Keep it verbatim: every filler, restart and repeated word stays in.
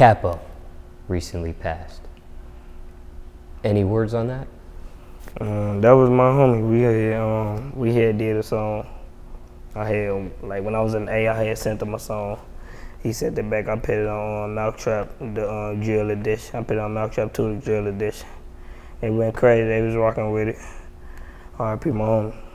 Capo recently passed. Any words on that? Um, that was my homie. We had um, we had did a song. I had like when I was in A, I had sent him a song. He sent it back. I put it on uh, Mouth Trap, the uh, drill edition. I put it on Mouth Trap two, the drill edition. It went crazy. They was rocking with it. R I P my homie.